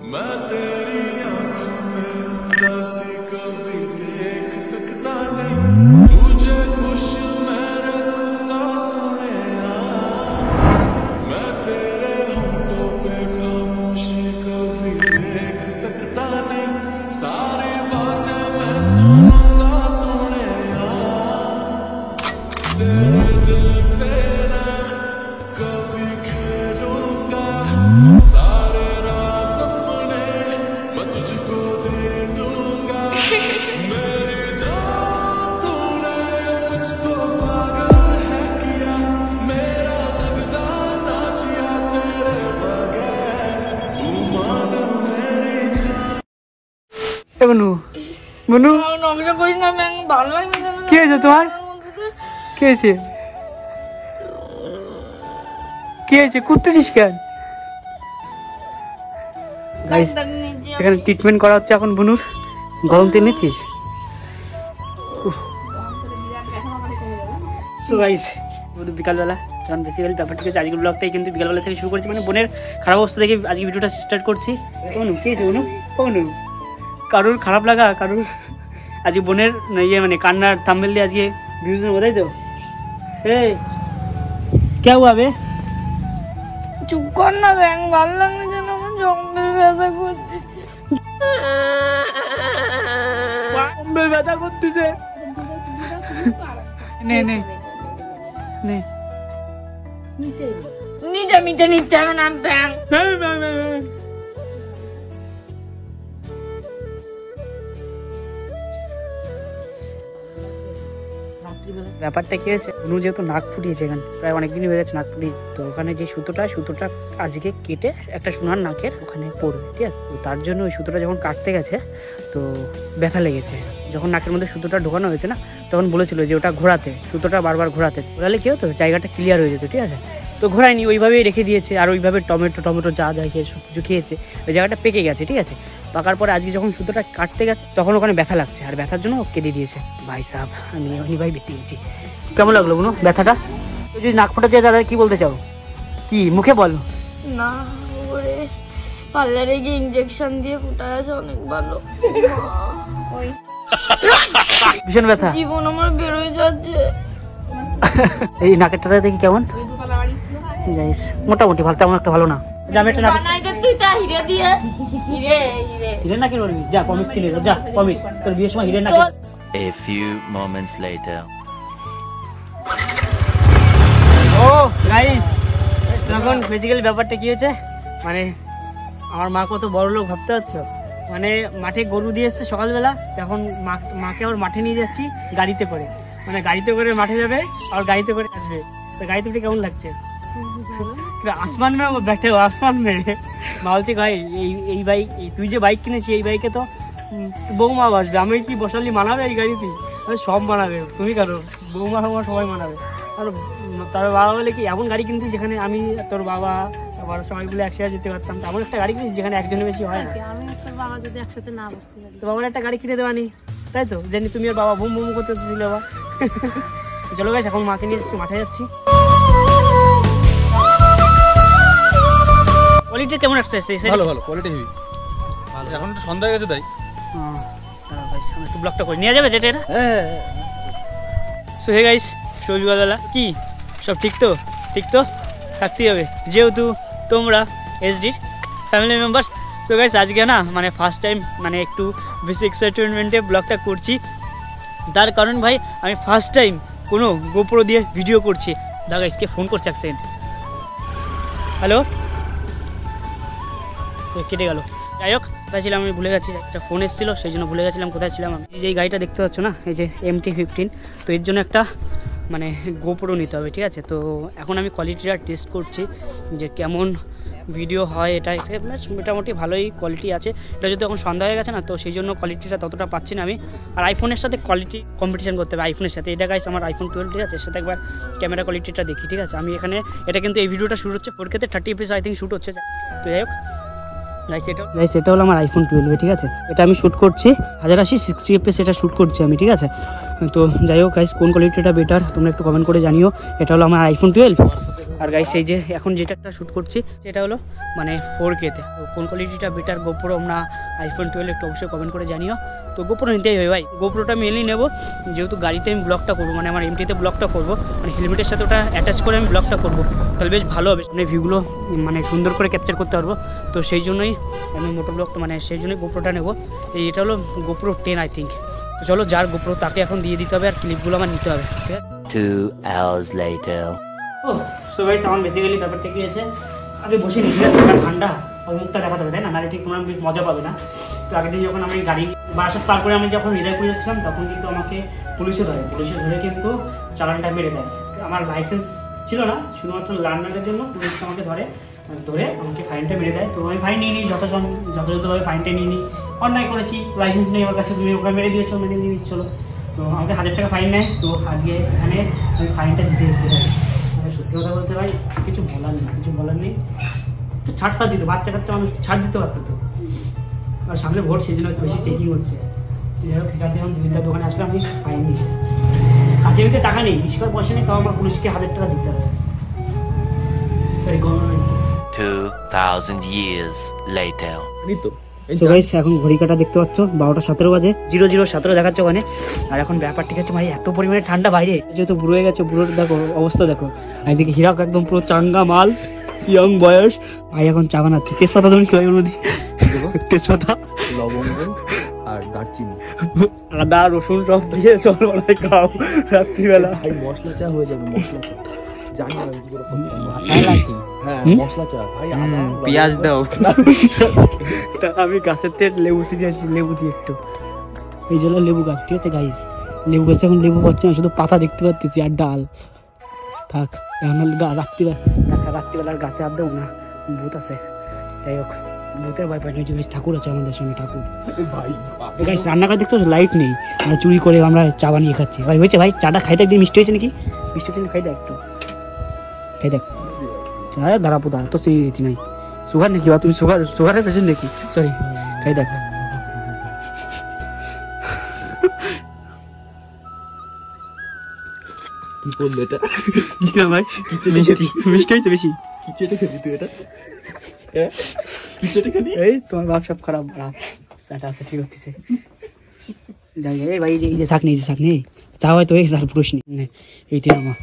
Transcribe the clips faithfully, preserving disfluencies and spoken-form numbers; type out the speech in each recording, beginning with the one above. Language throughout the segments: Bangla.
বনু বনু কি হয়েছে তোমার? কি হয়েছে? কি হয়েছে? কুদতেছিস কেন? এখানে ট্রিটমেন্ট করা হচ্ছে এখন বনুর। গরম তেল নিচ্ছিস? সো গাইস বিকালবেলা যখন বেসিক্যালি ব্যাপারটা হচ্ছে আজকের ব্লগটাই কিন্তু বিকালবেলা থেকে শুরু করছি, মানে বোনের খারাপ অবস্থা দেখে আজকে ভিডিওটা স্টার্ট করছি। বনু কি হয়েছে? বনু বনু কারোর খারাপ লাগা, কারোর আজকে বোনের ইয়ে মানে কান্নার থাম্বনেল দিয়ে আজকে ভিউজ নেবো, তাই তো? এই কে হুয়া বে? চুপ কর না ব্যাং, ভালো লাগছে যেন আমার জম্বের ব্যথা করতেছে। জম্বের ব্যথা করতেছে। নে নে নে নিচে নিচে নিচে নিচে হবে না ব্যাং। ব্যাপারটা কি হয়েছে, অনু যেহেতু নাক ফুটিয়েছে, এখানে প্রায় অনেকদিনই হয়ে গেছে নাক ফুটিয়েছে, তো ওখানে যে সুতোটা সুতোটা আজকে কেটে একটা সোনার নাকের ওখানে পড়বে, ঠিক আছে? তো তার জন্য ওই সুতোটা যখন কাটতে গেছে তো ব্যথা লেগেছে। যখন নাকের মধ্যে সুতোটা ঢোকানো হয়েছে না, তখন বলেছিল যে ওটা ঘোরাতে, সুতোটা বারবার ঘোরাতে, ঘোরালে কি হতো জায়গাটা ক্লিয়ার হয়ে যেত, ঠিক আছে? তো ঘোরায়নি, ওইভাবেই রেখে দিয়েছে। আর ওইভাবে টমেটো টমেটো যা যা খেয়েছে সব কিছু খেয়েছে, ওই জায়গাটা পেকে গেছে, ঠিক আছে? পাকার পরে আজকে যখন সুতোটা কাটতে গেছে তখন ওখানে ব্যথা লাগছে, আর ব্যথার জন্য কেটে দিয়েছে। ভাই সাহেব আমি অনি ভাই বেঁচে গেছি। কেমন লাগলো কোনো ব্যথাটা? যদি নাক ফোটা যায় তাহলে কি বলতে চাও? কি মুখে বল না, ওরে পার্লারে গিয়ে ইনজেকশন দিয়ে ফুটায় আছে, অনেক ভালো। ওই ভীষণ ব্যথা, জীবন আমার বের হয়ে যাচ্ছে। এই নাকেরটা দেখি কেমন, যাইস মোটামুটি ভালো, তেমন একটা ভালো না। জামেটা না বানাইতে তুই তা হিরে দিয়ে হিরে হিরে হিরে নাকি বলবি? যা প্রমিস কিনে যা, প্রমিস তোর বিয়ের সময় হিরে নাকি। A few moments later. ও গাইস, এখন বেসিক্যালি ব্যাপারটা কি হয়েছে, মানে আমার মা কত বড় লোক ভাবতে পারছো? মানে মাঠে গরু দিয়ে এসছে সকালবেলা, তখন মাকে আবার মাঠে নিয়ে যাচ্ছি গাড়িতে করে, মানে গাড়িতে করে মাঠে যাবে আর গাড়িতে করে আসবে। তো গাড়িতে উঠে কেমন লাগছে? আসমান মে ব্যাঠে আসমান মে। মা বলছে ভাই এই এই বাইক, তুই যে বাইক কিনেছি এই বাইকে তো বৌমা বসবে, আমি কি বসালি মানাবে এই গাড়িতে? সব মানাবে, তুমি কারো বৌমা আমার সবাই মানাবে। আর তার বাবা বলে কি এমন গাড়ি কিনতি যেখানে আমি তোর বাবা আবার সবাইগুলো একসাথে যেতে পারতাম, তেমন একটা গাড়ি কিনেছি যেখানে একজনের বেশি হয় না। আমি তোর বাবা যদি একসাথে না বসতে পারি, তো বাবার একটা গাড়ি কিনে দেওয়ানি, তাই তো? জানি তুমি আর বাবা বুম বুম করতে দিলে বাবা। চলো গাইস, এখন মাকে নিয়ে একটু মাঠে যাচ্ছি। কোয়ালিটি কেমন আসছে? ভালো ভালো কোয়ালিটি হেভি। এখন একটু সন্ধ্যা হয়ে গেছে তাই দাঁড়াও গাইস, আমি একটু ব্লগটা করে নিয়ে যাবে যেটা এটা। হ্যাঁ সো হে গাইস, সবিকালবেলা কি সব ঠিক তো? ঠিক তো থাকতেই হবে, যেহেতু তোমরা এসডির ফ্যামিলি মেম্বার্স। সো গাইস আজকে না মানে ফার্স্ট টাইম মানে একটু বেশি এক্সাইটমেন্টে ব্লগটা করছি, তার কারণ ভাই আমি ফার্স্ট টাইম কোনো গোপ্রো দিয়ে ভিডিও করছি। দাদা গাইসকে ফোন করছে এক সেকেন্ড। হ্যালো, কেটে গেল। যাই হোক, কোথায় ছিলাম আমি ভুলে গেছি, একটা ফোন এসেছিলো সেই জন্য ভুলে গেছিলাম কোথায় ছিলাম আমি। যে গাড়িটা দেখতে পাচ্ছ না, এই যে এম টি ফিফটিন, তো এর জন্য একটা মানে গোপ্রো নিতে হবে, ঠিক আছে? তো এখন আমি কোয়ালিটিটা টেস্ট করছি যে কেমন ভিডিও হয়। এটা মোটামুটি ভালোই কোয়ালিটি আছে। এটা যদি এখন সন্ধ্যা হয়ে গেছে না, তো সেই জন্য কোয়ালিটিটা ততটা পাচ্ছি না আমি। আর আইফোনের সাথে কোয়ালিটি কম্পিটিশন করতে হবে আইফোনের সাথে। এটা গাইস আমার আইফোন টুয়েলভ, ঠিক আছে? এর সাথে একবার ক্যামেরা কোয়ালিটিটা দেখি, ঠিক আছে? আমি এখানে এটা কিন্তু এই ভিডিওটা শ্যুট হচ্ছে ফোর কেতে thirty FPS I think shoot হচ্ছে। তো যাই হোক গাইস, এটা গাইস এটা হলো আমার আইফোন টুয়েলভ, ঠিক আছে? এটা আমি শ্যুট করছি হাজার আশি সিক্সটি এপিস, এটা শ্যুট করছি আমি, ঠিক আছে? তো যাই হোক গাইস, কোন কোয়ালিটিটা বেটার তোমরা একটু কমেন্ট করে জানিও। এটা হলো আমার আইফোন টুয়েলভ। আর গাইস এই যে এখন যেটা একটা শ্যুট করছি সেটা হলো মানে ফোর কেতে। তো কোন কোয়ালিটিটা বেটার, গোপ্রো না আইফোন টুয়েলভ, একটু অবশ্যই কমেন্ট করে জানিও। তো গোপ্রো নিতেই হবে ভাই, গোপ্রোটা মেনলি নেবো যেহেতু গাড়িতে আমি ব্লগটা করবো, মানে আমার এমটিতে ব্লগটা করবো, মানে হেলমেটের সাথে ওটা অ্যাটাচ করে আমি ব্লগটা করবো, তাহলে বেশ ভালো হবে, মানে ভিউগুলো মানে সুন্দর করে ক্যাপচার করতে পারবো। তো সেই জন্যই আমি মোটো ব্লগটা মানে সেই জন্যই গোপ্রোটা নেবো। এটা হলো গোপ্রো টেন আই থিঙ্ক। তো চলো যার গোপ্রো তাকে এখন দিয়ে দিতে হবে আর ক্লিপগুলো আমার নিতে হবে, ঠিক আছে। Two hours later. ও সো গাইস আমার বেসিক্যালি ব্যাপারটা কি আছে, আগে বসে নিয়ে গেছে ঠান্ডা, ওই মুখটা দেখাতে হবে তাই না, নাহলে ঠিক তোমরা মজা পাবে না। তো আগের দিন যখন আমি গাড়ি বারাসাত পার করে আমি যখন হৃদয়পুরে যাচ্ছিলাম তখন কিন্তু আমাকে পুলিশে ধরে, পুলিশে ধরে কিন্তু চালানটা মেরে দেয়। আমার লাইসেন্স ছিল না, শুধুমাত্র লার্নারের জন্য পুলিশ আমাকে ধরে, ধরে আমাকে ফাইনটা মেরে দেয়। তো আমি ফাইন নিয়ে নিই, যত যথাযথভাবে ফাইনটা নিয়ে নিই। অন্যায় করেছি, লাইসেন্স নেই আমার কাছে, তুমি ওকে মেরে দিয়েছো, মেরে দিয়ে দিচ্ছিলো। তো আমাকে হাজার টাকা ফাইন নেয়। তো আজকে এখানে আমি ফাইনটা দিতে এসেছি ভাই, মানে সত্যি কথা বলতে ভাই কিছু বলার নেই, কিছু বলার নেই। একটু ছাড় ফাড় দিত, বাচ্চা কাচ্চা মানুষ ছাড় দিতে পারতো। তো আর সামনে ভোট, সেই জন্য একটু বেশি চেকিং হচ্ছে। যাই হোক ঠিক আছে, এখন দুইটার দোকানে আসলে আমি ফাইন নিই, কাছে ভিতরে টাকা নেই, বেশিরভাগ পয়সা নেই, তাও আমার পুলিশকে হাজার টাকা দিতে হবে। Sorry government. Two thousand years later. তো গাইস এখন ঘড়ি কাটা দেখতে পাচ্ছ, বারোটা সতেরো বাজে, জিরো জিরো সতেরো দেখাচ্ছে ওখানে। আর এখন ব্যাপার ঠিক আছে ভাই, এত পরিমাণে ঠান্ডা বাইরে, যেহেতু বুড়ো হয়ে গেছে, বুড়োর দেখো অবস্থা দেখো। আর এদিকে হিরাক একদম পুরো চাঙ্গা মাল, ইয়ং বয়স ভাই, এখন চা বানাচ্ছে। তেজপাতা তুমি খেয়ে বলবি, তেজপাতা লবঙ্গ আর দারচিনি আদা রসুন সব দিয়ে চল বানাই খাও রাত্রিবেলা। ভাই মশলা চা হয়ে যাবে, মশলা চা জানি না কি করে হ্যাঁ মশলা চা ভাই, পেঁয়াজ দাও। আমি গাছের থেকে লেবু সিরিয়ে আসি, লেবু দিয়ে একটু, এই জন্য লেবু গাছ, ঠিক আছে গাইস। লেবু গাছে এখন লেবু পাচ্ছে না, শুধু পাতা দেখতে পাচ্ছি আর ডাল। থাক এখন রাত্রিবেলা, রাত্রিবেলার গাছে আর দেবো না, ভূত আছে। যাই হোক ভূতের ভয় পাই না, ঠাকুর আছে আমাদের সামনে, ঠাকুর ভাই। গাইস রান্নাঘর দেখতে লাইট নেই, আমরা চুরি করে আমরা চা বানিয়ে খাচ্ছি। ভাই হয়েছে ভাই, চাটা খাইতে একদিন মিষ্টি হয়েছে নাকি, মিষ্টি হয়েছে খাই দেখ একটু, খাই দেখ। হ্যাঁ দাঁড়াবো দাঁড়া, তো চিনি দিতি নাই, সুগার নাকি বা তুমি সুগার সুগারের পেশেন্ট নাকি, সরি খাই দেখ। কি করলে এটা, কি না ভাই মিষ্টি, মিষ্টি হয়েছে বেশি। কিচেটা খেলি তুই এটা, কিচেটা খেলি। এই তোমার ভাব সব খারাপ, সেটা আছে ঠিক হচ্ছে। যাই এই ভাই, এই যে শাক নেই, যে শাক নেই, চা হয়তো এই স্যার পুরুষ নেই, এইটাই আমার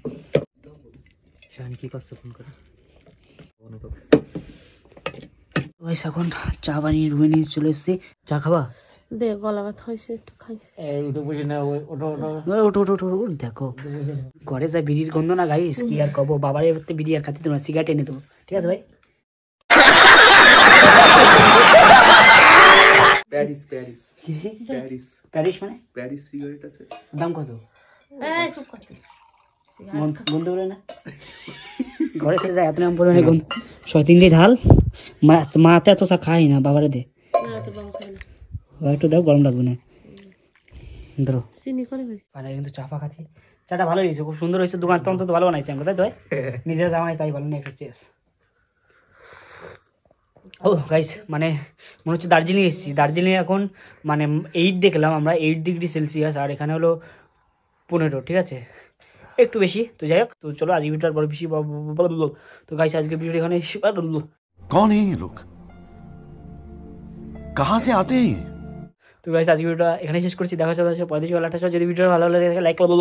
শান কি করছে ফোন করে। এখন চা বানিয়ে রুমে নিয়ে চলে এসেছি। চা খাবা? দে, গলা ব্যথা হয়েছে, একটু খাই। দেখো ঘরে যা বিড়ির গন্ধ না গাইস, কি আর কব, বাবার এবারে বিড়ি আর খাতে তোমরা সিগারেট এনে দেবো, ঠিক আছে ভাই। প্যারিস প্যারিস প্যারিস প্যারিস মানে প্যারিস সিগারেট আছে, দাম কত? এই চুপ কর তুই, গন্ধ বলে না, ঘরে থেকে যায় এত নাম পরিমাণে গন্ধ। ছয় তিনটে ঢাল, মাতে এত চা খাই না, বাবারে দে একটু, দাও গরম লাগবে না, ধরো চিনি করে। কিন্তু চা ফা খাচ্ছি, চাটা ভালো হয়েছে, খুব সুন্দর হয়েছে, দোকানটা অন্তত ভালো বানাইছে আমরা, তাই তো ভাই, নিজের জামাই তাই ভালো না, একটু চেস। ও গাইস মানে মনে হচ্ছে দার্জিলিং এসেছি, দার্জিলিং এখন মানে এইট দেখলাম আমরা, এইট ডিগ্রি সেলসিয়াস, আর এখানে হলো পনেরো, ঠিক আছে একটু বেশি। তো যাই হোক, তো চলো আজকে ভিডিওটা বড় বেশি, তো গাইস আজকে ভিডিও এখানে कौन है ये लोग, कहां से आते हैं? তো গাইস আজকে ভিডিওটা এখানে শেষ করছি, দেখা হচ্ছে পঁয়ত্রিশ বেলা আঠাশ। যদি ভিডিওটা ভালো লাগে লাইক করো,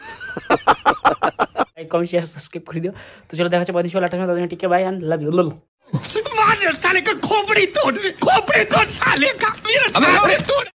লাইক কমেন্ট শেয়ার সাবস্ক্রাইব করে দিও। তো চলো দেখা হচ্ছে পঁয়ত্রিশ বেলা আঠাশ, তাদের টিকে বাই এন্ড লাভ ইউ। मार साले का खोपड़ी तोड़, खोपड़ी तोड़ साले का, मेरा